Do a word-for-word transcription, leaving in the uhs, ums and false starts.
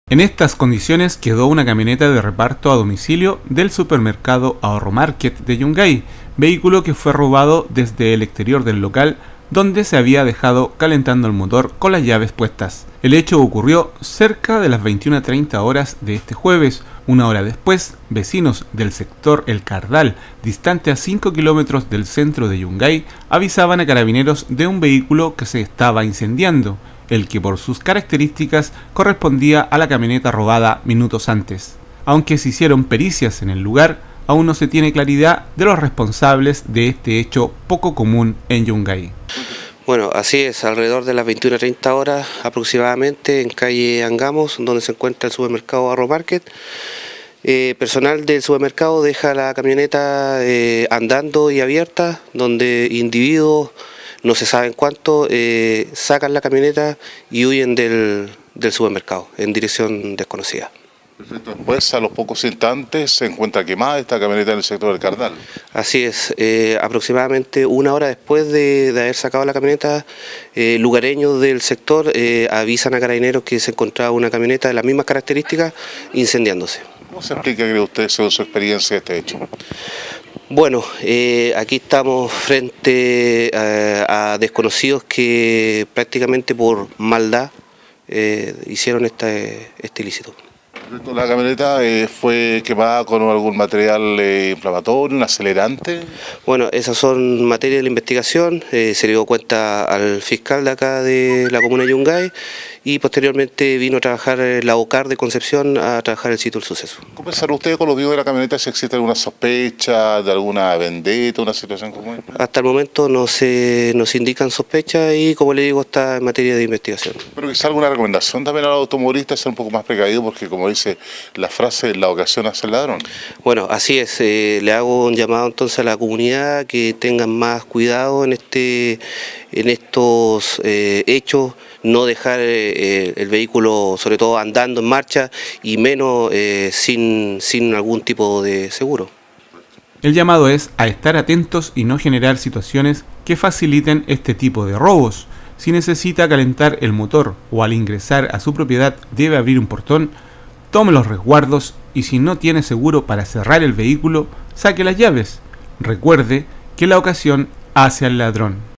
En estas condiciones quedó una camioneta de reparto a domicilio del supermercado Ahorro Market de Yungay, vehículo que fue robado desde el exterior del local donde se había dejado calentando el motor con las llaves puestas. El hecho ocurrió cerca de las veintiuna treinta horas de este jueves. Una hora después, vecinos del sector El Cardal, distante a cinco kilómetros del centro de Yungay, avisaban a carabineros de un vehículo que se estaba incendiando, el que por sus características correspondía a la camioneta robada minutos antes. Aunque se hicieron pericias en el lugar, aún no se tiene claridad de los responsables de este hecho poco común en Yungay. Bueno, así es, alrededor de las veintiuna treinta horas aproximadamente en calle Angamos, donde se encuentra el supermercado Ahorro Market, eh, personal del supermercado deja la camioneta eh, andando y abierta, donde individuos, no se sabe en cuánto, eh, sacan la camioneta y huyen del, del supermercado en dirección desconocida. Perfecto. Después, a los pocos instantes, se encuentra quemada esta camioneta en el sector del Cardal. Así es, eh, aproximadamente una hora después de, de haber sacado la camioneta, eh, lugareños del sector eh, avisan a carabineros que se encontraba una camioneta de las mismas características incendiándose. ¿Cómo se explica, cree usted, según su experiencia, este hecho? Bueno, eh, aquí estamos frente eh, a desconocidos que prácticamente por maldad eh, hicieron este, este ilícito. ¿La camioneta eh, fue quemada con algún material eh, inflamatorio, un acelerante? Bueno, esas son materias de la investigación, eh, se le dio cuenta al fiscal de acá de la comuna de Yungay y posteriormente vino a trabajar la OCAR de Concepción a trabajar el sitio del suceso. ¿Cómo pensaron ustedes con los videos de la camioneta si existe alguna sospecha de alguna vendetta, una situación como esta? Hasta el momento no se nos indican sospechas y, como le digo, está en materia de investigación. Pero quizá alguna recomendación también a los automovilistas, ser un poco más precavidos porque, como dice la frase, la ocasión hace el ladrón. Bueno, así es, eh, le hago un llamado entonces a la comunidad que tengan más cuidado en, este, en estos eh, hechos, no dejar eh, el vehículo sobre todo andando en marcha y menos eh, sin, sin algún tipo de seguro. El llamado es a estar atentos y no generar situaciones que faciliten este tipo de robos. Si necesita calentar el motor o al ingresar a su propiedad debe abrir un portón, tome los resguardos y si no tiene seguro para cerrar el vehículo, saque las llaves. Recuerde que la ocasión hace al ladrón.